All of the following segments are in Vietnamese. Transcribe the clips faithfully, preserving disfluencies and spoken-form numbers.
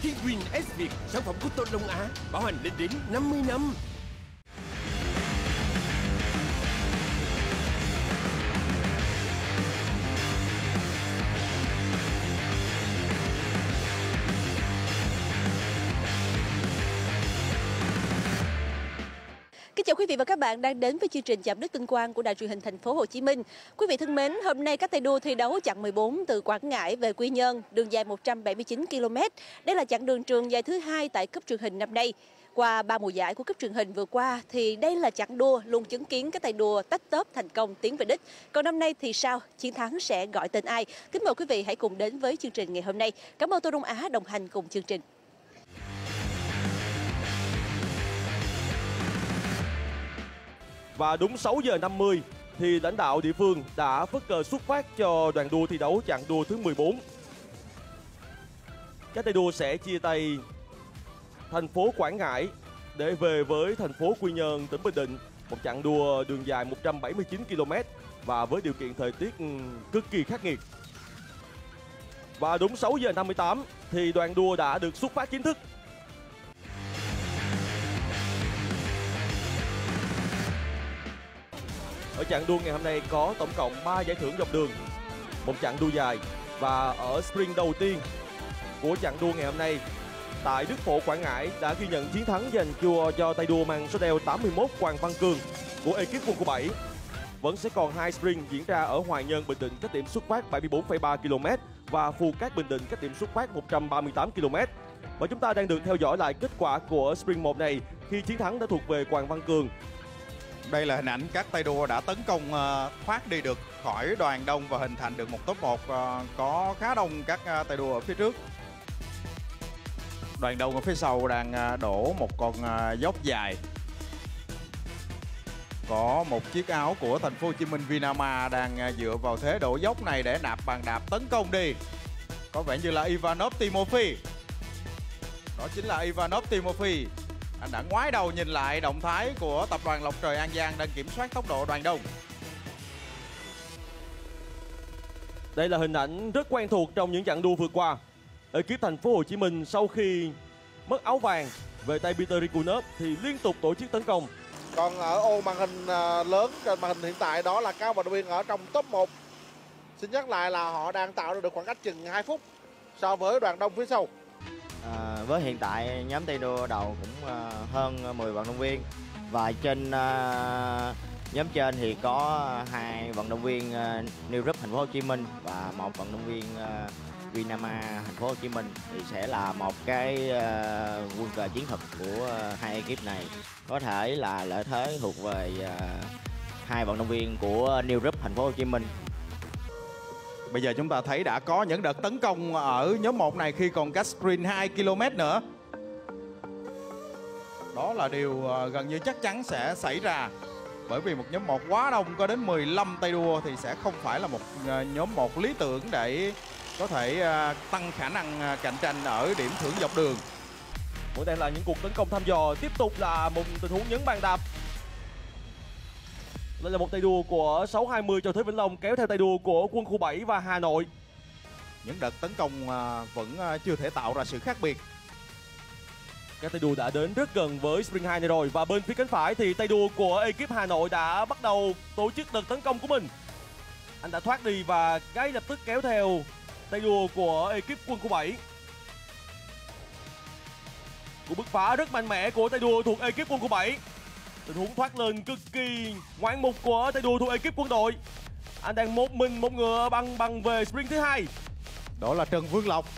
Thiên Win S Việt, sản phẩm của Tôn Long Á, bảo hành lên đến năm mươi năm. Kính chào quý vị và các bạn đang đến với chương trình Chạm Đất Tinh Quang của Đài Truyền hình Thành phố Hồ Chí Minh. Quý vị thân mến, hôm nay các tay đua thi đấu chặng mười bốn từ Quảng Ngãi về Quy Nhơn, đường dài một trăm bảy mươi chín ki lô mét. Đây là chặng đường trường dài thứ hai tại cúp truyền hình năm nay. Qua ba mùa giải của cúp truyền hình vừa qua thì đây là chặng đua luôn chứng kiến các tay đua tách tớp thành công tiến về đích. Còn năm nay thì sao? Chiến thắng sẽ gọi tên ai? Kính mời quý vị hãy cùng đến với chương trình ngày hôm nay. Cảm ơn Tô Đông Á đồng hành cùng chương trình. Và đúng sáu giờ năm mươi thì lãnh đạo địa phương đã phất cờ xuất phát cho đoàn đua thi đấu chặng đua thứ mười bốn. Các tay đua sẽ chia tay thành phố Quảng Ngãi để về với thành phố Quy Nhơn, tỉnh Bình Định. Một chặng đua đường dài một trăm bảy mươi chín ki lô mét và với điều kiện thời tiết cực kỳ khắc nghiệt. Và đúng sáu giờ năm mươi tám thì đoàn đua đã được xuất phát chính thức. Ở chặng đua ngày hôm nay có tổng cộng ba giải thưởng dọc đường, một chặng đua dài. Và ở sprint đầu tiên của chặng đua ngày hôm nay tại Đức Phổ, Quảng Ngãi đã ghi nhận chiến thắng dành cho, cho tay đua mang số đeo tám mươi mốt Hoàng Văn Cường của ekip quân khu bảy. Vẫn sẽ còn hai sprint diễn ra ở Hoài Nhơn, Bình Định cách điểm xuất phát bảy mươi bốn phẩy ba ki lô mét và Phù Cát, Bình Định cách điểm xuất phát một trăm ba mươi tám ki lô mét. Và chúng ta đang được theo dõi lại kết quả của sprint một này khi chiến thắng đã thuộc về Hoàng Văn Cường. Đây là hình ảnh các tay đua đã tấn công uh, thoát đi được khỏi đoàn đông và hình thành được một top một uh, có khá đông các uh, tay đua ở phía trước. Đoàn đông ở phía sau đang uh, đổ một con uh, dốc dài. Có một chiếc áo của thành phố Hồ Chí Minh Vinama đang uh, dựa vào thế đổ dốc này để nạp bàn đạp tấn công đi. Có vẻ như là Ivanov Timofey. Đó chính là Ivanov Timofey. Anh đã ngoái đầu nhìn lại động thái của tập đoàn Lộc Trời An Giang đang kiểm soát tốc độ đoàn đông. Đây là hình ảnh rất quen thuộc trong những chặng đua vừa qua. Ekip thành phố Hồ Chí Minh sau khi mất áo vàng về tay Peter Rikunov thì liên tục tổ chức tấn công. Còn ở ô màn hình lớn trên màn hình hiện tại đó là các vận động viên ở trong top một. Xin nhắc lại là họ đang tạo ra được khoảng cách chừng hai phút so với đoàn đông phía sau. À, với hiện tại nhóm tay đua đầu cũng uh, hơn mười vận động viên và trên uh, nhóm trên thì có hai vận động viên uh, New Group thành phố Hồ Chí Minh và một vận động viên uh, Vinama thành phố Hồ Chí Minh thì sẽ là một cái uh, quân cờ chiến thuật của uh, hai ekip này. Có thể là lợi thế thuộc về uh, hai vận động viên của New Group thành phố Hồ Chí Minh. Bây giờ chúng ta thấy đã có những đợt tấn công ở nhóm một này khi còn cách sprint hai ki lô mét nữa. Đó là điều gần như chắc chắn sẽ xảy ra. Bởi vì một nhóm một quá đông, có đến mười lăm tay đua thì sẽ không phải là một nhóm một lý tưởng để có thể tăng khả năng cạnh tranh ở điểm thưởng dọc đường. Vẫn đang là những cuộc tấn công thăm dò. Tiếp tục là một tình huống nhấn bàn đạp. Đây là một tay đua của sáu hai mươi cho Thế Vĩnh Long kéo theo tay đua của Quân khu bảy và Hà Nội. Những đợt tấn công vẫn chưa thể tạo ra sự khác biệt. Các tay đua đã đến rất gần với sprint hai này rồi. Và bên phía cánh phải thì tay đua của ekip Hà Nội đã bắt đầu tổ chức đợt tấn công của mình. Anh đã thoát đi và ngay lập tức kéo theo tay đua của ekip Quân khu bảy. Cuộc bứt phá rất mạnh mẽ của tay đua thuộc ekip Quân khu bảy. Tình huống thoát lên cực kỳ ngoạn mục của tay đua thuộc ekip quân đội. Anh đang một mình một ngựa băng băng về sprint thứ hai. Đó là Trần Vương Lộc.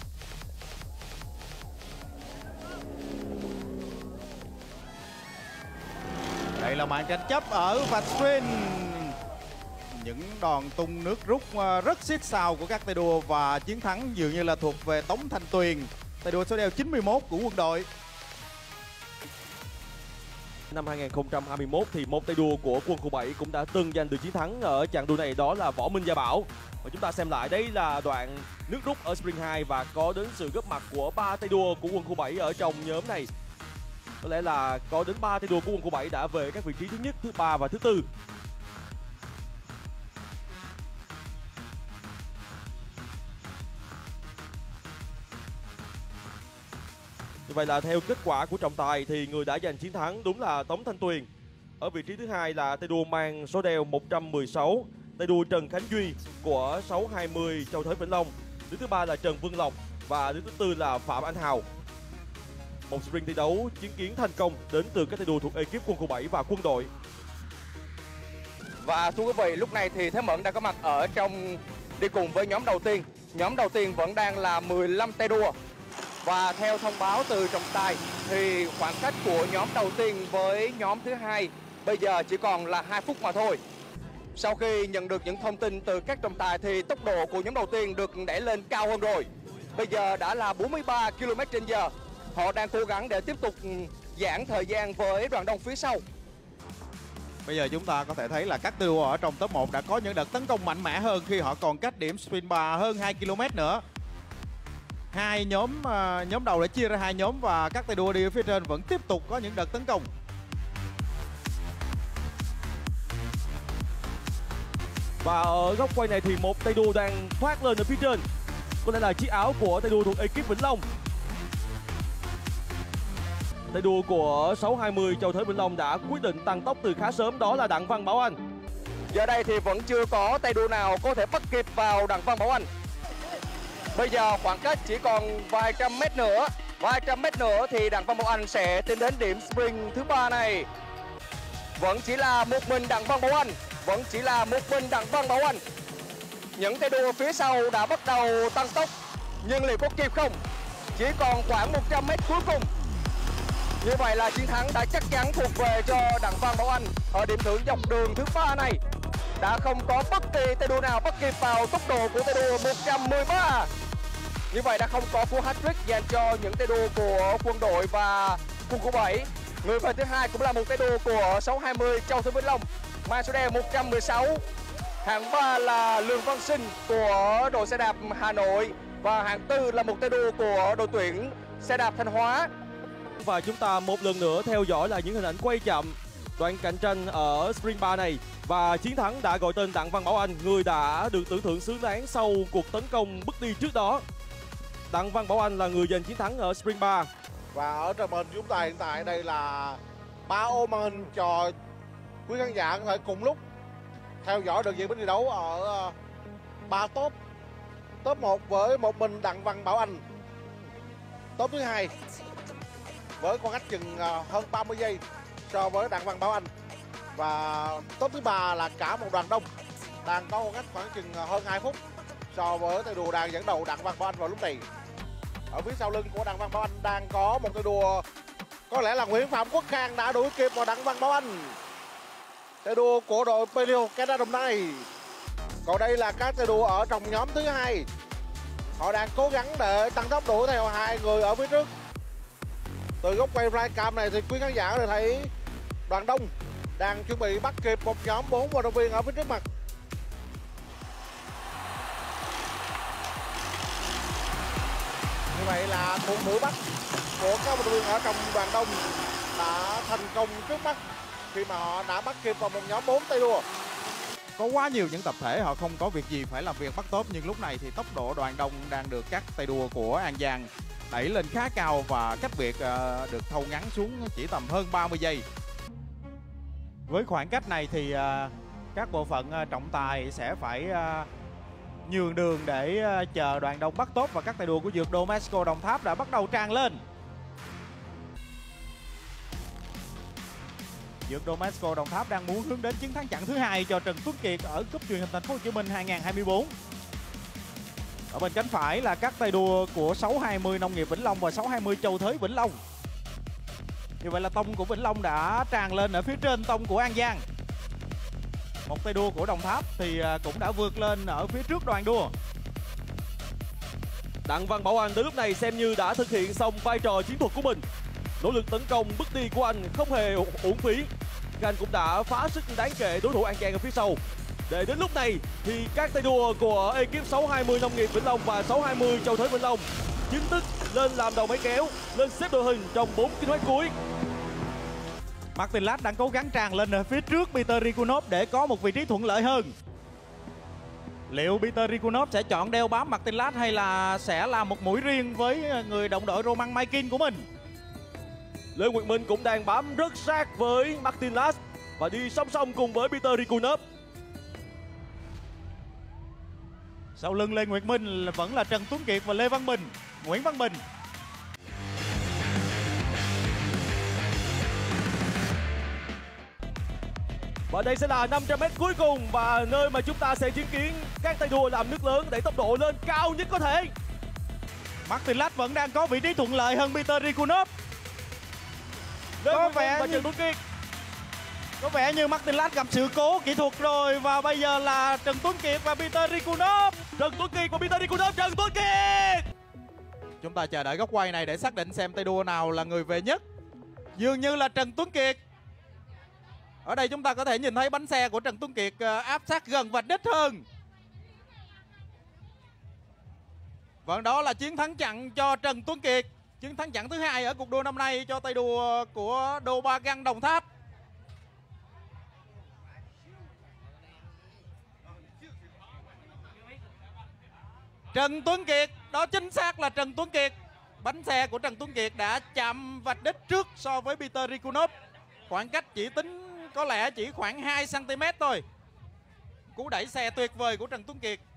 Đây là màn tranh chấp ở vạch sprint. Những đòn tung nước rút rất xít sao của các tay đua và chiến thắng dường như là thuộc về Tống Thanh Tuyền, tay đua số đeo chín mươi mốt của quân đội. Năm hai nghìn không trăm hai mươi mốt thì một tay đua của Quân khu bảy cũng đã từng giành được chiến thắng ở chặng đua này, đó là Võ Minh Gia Bảo. Và chúng ta xem lại, đây là đoạn nước rút ở sprint hai và có đến sự góp mặt của ba tay đua của Quân khu bảy ở trong nhóm này. Có lẽ là có đến ba tay đua của Quân khu bảy đã về các vị trí thứ nhất, thứ ba và thứ tư. Như vậy là theo kết quả của trọng tài thì người đã giành chiến thắng đúng là Tống Thanh Tuyền. Ở vị trí thứ hai là tay đua mang số đeo một trăm mười sáu, tay đua Trần Khánh Duy của sáu hai mươi Châu Thới Vĩnh Long. Đứng thứ ba là Trần Vương Lộc và đứng thứ tư là Phạm Anh Hào. Một sprint thi đấu chứng kiến thành công đến từ các tay đua thuộc ekip quân khu bảy và quân đội. Và thưa quý vị, lúc này thì Thế Mẫn đã có mặt ở trong đi cùng với nhóm đầu tiên. Nhóm đầu tiên vẫn đang là mười lăm tay đua. Và theo thông báo từ trọng tài thì khoảng cách của nhóm đầu tiên với nhóm thứ hai bây giờ chỉ còn là hai phút mà thôi. Sau khi nhận được những thông tin từ các trọng tài thì tốc độ của nhóm đầu tiên được đẩy lên cao hơn rồi. Bây giờ đã là bốn mươi ba ki lô mét trên giờ. Họ đang cố gắng để tiếp tục giãn thời gian với đoàn đông phía sau. Bây giờ chúng ta có thể thấy là các tay đua ở trong top một đã có những đợt tấn công mạnh mẽ hơn khi họ còn cách điểm sprint bar hơn hai ki lô mét nữa. Hai nhóm uh, nhóm đầu đã chia ra hai nhóm và các tay đua đi ở phía trên vẫn tiếp tục có những đợt tấn công. Và ở góc quay này thì một tay đua đang thoát lên ở phía trên. Có lẽ là chiếc áo của tay đua thuộc ekip Vĩnh Long. Tay đua của sáu hai mươi Châu Thới Vĩnh Long đã quyết định tăng tốc từ khá sớm, đó là Đặng Văn Bảo Anh. Giờ đây thì vẫn chưa có tay đua nào có thể bắt kịp vào Đặng Văn Bảo Anh. Bây giờ khoảng cách chỉ còn vài trăm mét nữa. Vài trăm mét nữa thì Đặng Văn Bảo Anh sẽ tiến đến điểm sprint thứ ba này. Vẫn chỉ là một mình Đặng Văn Bảo Anh. Vẫn chỉ là một mình Đặng Văn Bảo Anh. Những tay đua phía sau đã bắt đầu tăng tốc. Nhưng liệu có kịp không? Chỉ còn khoảng một trăm mét cuối cùng. Như vậy là chiến thắng đã chắc chắn thuộc về cho Đặng Văn Bảo Anh ở điểm thưởng dọc đường thứ ba này. Đã không có bất kỳ tay đua nào bắt kịp vào tốc độ của tay đua một trăm mười ba. Như vậy đã không có cú hat-trick dành cho những tay đua của quân đội và quân khu bảy. Người về thứ hai cũng là một tay đua của sáu hai mươi Châu Thới Vĩnh Long mang số đeo một trăm mười sáu. Hạng ba là Lương Văn Sinh của đội xe đạp Hà Nội và hạng tư là một tay đua của đội tuyển xe đạp Thanh Hóa. Và chúng ta một lần nữa theo dõi là những hình ảnh quay chậm đoạn cạnh tranh ở sprint bar này. Và chiến thắng đã gọi tên Đặng Văn Bảo Anh, người đã được tưởng thưởng xứng đáng sau cuộc tấn công bước đi trước đó. Đặng Văn Bảo Anh là người giành chiến thắng ở sprint bar. Và ở trên màn chúng ta hiện tại đây là ba ô màn hình cho quý khán giả có thể cùng lúc theo dõi được diễn biến thi đấu ở ba top. Top một với một mình Đặng Văn Bảo Anh. Top thứ hai với khoảng cách chừng hơn ba mươi giây so với Đặng Văn Bảo Anh. Và top thứ ba là cả một đoàn đông đang có khoảng cách khoảng chừng hơn hai phút so với tay đua đang dẫn đầu Đặng Văn Bảo Anh vào lúc này. Ở phía sau lưng của Đặng Văn Bảo Anh đang có một tay đua có lẽ là Nguyễn Phạm Quốc Khang đã đuổi kịp vào Đặng Văn Bảo Anh, tay đua của đội Pelio Canada Đồng Nai. Còn đây là các tay đua ở trong nhóm thứ hai, họ đang cố gắng để tăng tốc đuổi theo hai người ở phía trước. Từ góc quay flycam này thì quý khán giả có thể thấy đoàn đông đang chuẩn bị bắt kịp một nhóm bốn vận động viên ở phía trước mặt. Như vậy là cuộc đuổi bắt của các vận động viên ở trong đoàn đông đã thành công trước mắt khi mà họ đã bắt kịp vào một nhóm bốn tay đua. Có quá nhiều những tập thể họ không có việc gì phải làm việc bắt top, nhưng lúc này thì tốc độ đoàn đông đang được các tay đua của An Giang đẩy lên khá cao và cách biệt uh, được thâu ngắn xuống chỉ tầm hơn ba mươi giây. Với khoảng cách này thì uh, các bộ phận uh, trọng tài sẽ phải uh, nhường đường để uh, chờ đoàn đông bắt top, và các tay đua của Dược Domesco Đồng Tháp đã bắt đầu tràn lên. Dược Domesco Đồng Tháp đang muốn hướng đến chiến thắng chặng thứ hai cho Trần Tuấn Kiệt ở cúp truyền hình Thành phố Hồ Chí Minh hai không hai tư. Ở bên cánh phải là các tay đua của sáu hai mươi Nông nghiệp Vĩnh Long và sáu hai mươi Châu Thới Vĩnh Long. Như vậy là tông của Vĩnh Long đã tràn lên ở phía trên tông của An Giang. Một tay đua của Đồng Tháp thì cũng đã vượt lên ở phía trước đoàn đua. Đặng Văn Bảo Anh đến lúc này xem như đã thực hiện xong vai trò chiến thuật của mình. Nỗ lực tấn công bước đi của anh không hề uổng phí. Anh cũng đã phá sức đáng kể đối thủ An Giang ở phía sau. Để đến lúc này thì các tay đua của ekip sáu hai mươi Nông nghiệp Vĩnh Long và sáu hai mươi Châu Thới Vĩnh Long chính thức lên làm đầu máy kéo, lên xếp đội hình trong bốn ki lô mét cuối. Martin Ladd đang cố gắng tràn lên ở phía trước Peter Rigunov để có một vị trí thuận lợi hơn. Liệu Peter Rigunov sẽ chọn đeo bám Martin Ladd hay là sẽ làm một mũi riêng với người đồng đội Roman Maikin của mình? Lê Nguyệt Minh cũng đang bám rất sát với Martin Last và đi song song cùng với Peter Rikunov. Sau lưng Lê Nguyệt Minh là vẫn là Trần Tuấn Kiệt và Lê Văn Bình, Nguyễn Văn Bình. Và đây sẽ là năm trăm mét cuối cùng và nơi mà chúng ta sẽ chứng kiến các tay đua làm nước lớn đẩy tốc độ lên cao nhất có thể. Martin Last vẫn đang có vị trí thuận lợi hơn Peter Rikunov. Lê Có Nguyệt Minh vẻ và như- Trần Tuấn Kiệt. Có vẻ như Martin Last gặp sự cố kỹ thuật rồi và bây giờ là Trần Tuấn Kiệt và Peter Rikunov. Trần Tuấn Kiệt và Peter Rikunov. Trần Tuấn Kiệt. Chúng ta chờ đợi góc quay này để xác định xem tay đua nào là người về nhất. Dường như là Trần Tuấn Kiệt. Ở đây chúng ta có thể nhìn thấy bánh xe của Trần Tuấn Kiệt ờ, áp sát gần vạch đích hơn. Vâng, đó là chiến thắng chặn cho Trần Tuấn Kiệt. Chiến thắng chặn thứ hai ở cuộc đua năm nay cho tay đua của đô Ba Găng Đồng Tháp. Trần Tuấn Kiệt, đó chính xác là Trần Tuấn Kiệt. Bánh xe của Trần Tuấn Kiệt đã chạm vạch đích trước so với Peter Rikunov. Khoảng cách chỉ tính có lẽ chỉ khoảng hai xăng ti mét thôi. Cú đẩy xe tuyệt vời của Trần Tuấn Kiệt.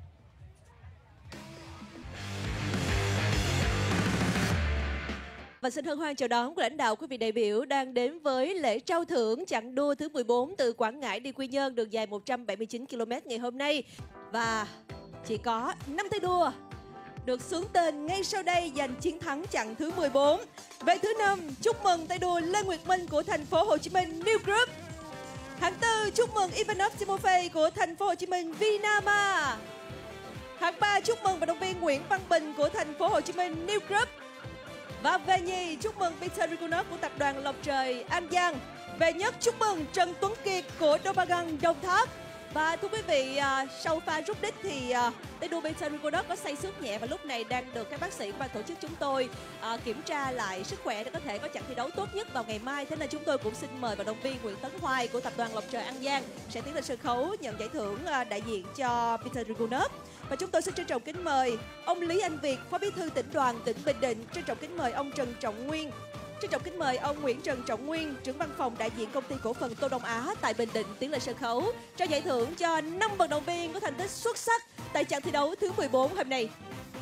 Và xin hân hoan chào đón của lãnh đạo quý vị đại biểu đang đến với lễ trao thưởng chặng đua thứ mười bốn từ Quảng Ngãi đi Quy Nhơn đường dài một trăm bảy mươi chín ki lô mét ngày hôm nay. Và chỉ có năm tay đua được xướng tên ngay sau đây giành chiến thắng chặng thứ mười bốn. Về thứ năm, chúc mừng tay đua Lê Nguyệt Minh của thành phố Hồ Chí Minh New Group. Hạng tư, chúc mừng Ivanov Timofey của thành phố Hồ Chí Minh Vinama. Hạng ba, chúc mừng vận động viên Nguyễn Văn Bình của thành phố Hồ Chí Minh New Group. Và về nhì, chúc mừng Peter Rikunov của tập đoàn Lộc Trời An Giang. Về nhất, chúc mừng Trần Tuấn Kiệt của đô Ba Găng Đồng Tháp. Và thưa quý vị, à, sau pha rút đích thì à, tay đua Peter Rikunov có say xước nhẹ và lúc này đang được các bác sĩ của ban tổ chức chúng tôi à, kiểm tra lại sức khỏe để có thể có trận thi đấu tốt nhất vào ngày mai. Thế nên chúng tôi cũng xin mời vận động viên Nguyễn Tấn Hoài của tập đoàn Lộc Trời An Giang sẽ tiến lên sân khấu nhận giải thưởng à, đại diện cho Peter Rikunov. Và chúng tôi xin trân trọng kính mời ông Lý Anh Việt, Phó Bí thư tỉnh đoàn tỉnh Bình Định, trân trọng kính mời ông Trần Trọng Nguyên, trân trọng kính mời ông Nguyễn Trần Trọng Nguyên, trưởng văn phòng đại diện công ty cổ phần Tô Đông Á tại Bình Định tiến lên sân khấu trao giải thưởng cho năm vận động viên có thành tích xuất sắc tại trận thi đấu thứ mười bốn hôm nay.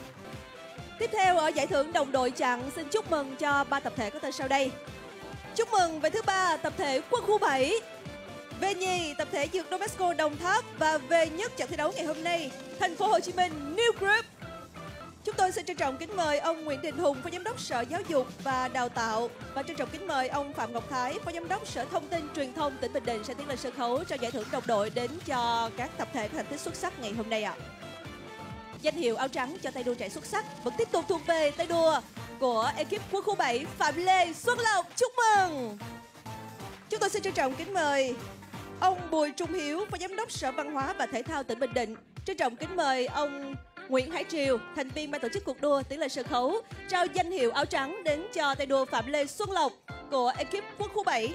Tiếp theo ở giải thưởng đồng đội chặn, xin chúc mừng cho ba tập thể có tên sau đây. Chúc mừng về thứ ba tập thể Quân khu bảy, về nhì tập thể Dược Domesco Đồng Tháp và về nhất trận thi đấu ngày hôm nay thành phố Hồ Chí Minh New Group. Chúng tôi xin trân trọng kính mời ông Nguyễn Đình Hùng, Phó Giám đốc Sở Giáo dục và Đào tạo và trân trọng kính mời ông Phạm Ngọc Thái, Phó Giám đốc Sở Thông tin Truyền thông tỉnh Bình Định sẽ tiến lên sân khấu trao giải thưởng đồng đội đến cho các tập thể có thành tích xuất sắc ngày hôm nay ạ. Danh hiệu áo trắng cho tay đua trẻ xuất sắc vẫn tiếp tục thuộc về tay đua của ekip Quân khu bảy Phạm Lê Xuân Lộc. Chúc mừng. Chúng tôi xin trân trọng kính mời ông Bùi Trung Hiếu, Phó Giám đốc Sở Văn hóa và Thể thao tỉnh Bình Định. Trân trọng kính mời ông Nguyễn Hải Triều, thành viên ban tổ chức cuộc đua tiến lên sân khấu trao danh hiệu áo trắng đến cho tay đua Phạm Lê Xuân Lộc của ekip Quân khu bảy.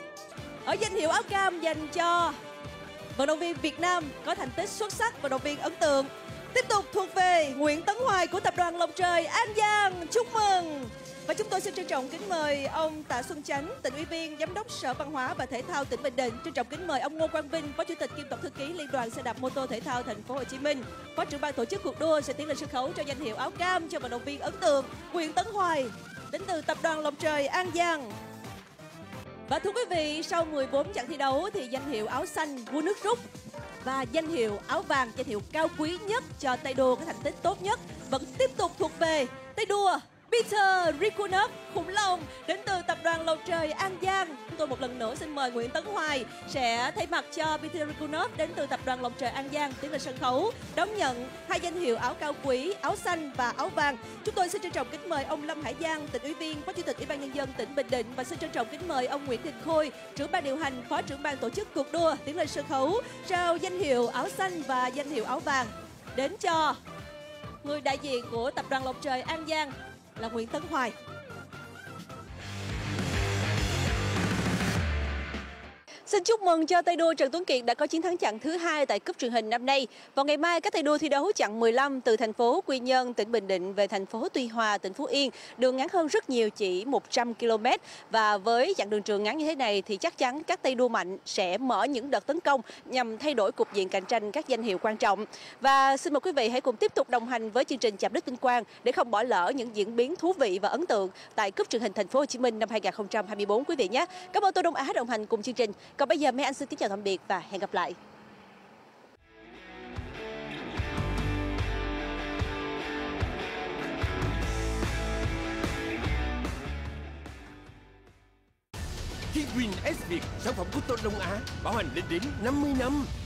Ở danh hiệu áo cam dành cho vận động viên Việt Nam có thành tích xuất sắc, vận động viên ấn tượng tiếp tục thuộc về Nguyễn Tấn Hoài của tập đoàn Lộc Trời An Giang. Chúc mừng. Và chúng tôi xin trân trọng kính mời ông Tạ Xuân Chánh, tỉnh ủy viên, giám đốc Sở Văn hóa và Thể thao tỉnh Bình Định. Trân trọng kính mời ông Ngô Quang Vinh, phó chủ tịch kiêm tổng thư ký Liên đoàn xe đạp mô tô thể thao thành phố Hồ Chí Minh, phó trưởng ban tổ chức cuộc đua sẽ tiến lên sân khấu cho danh hiệu áo cam cho vận động viên ấn tượng Nguyễn Tấn Hoài đến từ tập đoàn Lộc Trời An Giang. Và thưa quý vị, sau mười bốn trận thi đấu thì danh hiệu áo xanh vua nước rút và danh hiệu áo vàng, danh hiệu cao quý nhất cho tay đua có thành tích tốt nhất vẫn tiếp tục thuộc về tay đua Peter Rikunov khủng long đến từ tập đoàn Lộc Trời An Giang. Chúng tôi một lần nữa xin mời Nguyễn Tấn Hoài sẽ thay mặt cho Peter Rikunov đến từ tập đoàn Lộc Trời An Giang tiến lên sân khấu đón nhận hai danh hiệu áo cao quý, áo xanh và áo vàng. Chúng tôi xin trân trọng kính mời ông Lâm Hải Giang, tỉnh ủy viên, phó chủ tịch Ủy ban nhân dân tỉnh Bình Định và xin trân trọng kính mời ông Nguyễn Đình Khôi, trưởng ban điều hành, phó trưởng ban tổ chức cuộc đua tiến lên sân khấu trao danh hiệu áo xanh và danh hiệu áo vàng đến cho người đại diện của tập đoàn Lộc Trời An Giang là Nguyễn Tấn Hoài. Xin chúc mừng cho tay đua Trần Tuấn Kiệt đã có chiến thắng chặng thứ hai tại cúp truyền hình năm nay. Vào ngày mai, các tay đua thi đấu chặng mười lăm từ thành phố Quy Nhơn, tỉnh Bình Định về thành phố Tuy Hòa, tỉnh Phú Yên. Đường ngắn hơn rất nhiều, chỉ một trăm ki lô mét. Và với chặng đường trường ngắn như thế này thì chắc chắn các tay đua mạnh sẽ mở những đợt tấn công nhằm thay đổi cục diện cạnh tranh các danh hiệu quan trọng. Và xin mời quý vị hãy cùng tiếp tục đồng hành với chương trình Chạm Đất Vinh Quang để không bỏ lỡ những diễn biến thú vị và ấn tượng tại cúp truyền hình thành phố Hồ Chí Minh năm hai nghìn không trăm hai mươi tư quý vị nhé. Cảm ơn Tô Đông Á đồng hành cùng chương trình. Còn bây giờ Mai Anh xin kính chào tạm biệt và hẹn gặp lại. Kiwin S Việt, sản phẩm của Tô Đông Á, bảo hành lên đến năm mươi năm.